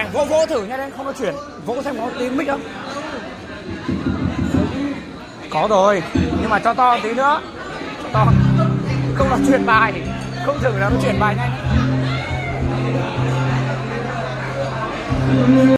vỗ vỗ thử nha đây, không nó chuyển. Vỗ xem có tiếng mic không. Có rồi, nhưng mà cho to tí nữa. Cho to. Không là chuyển bài. Không thử là nó chuyển bài nhanh.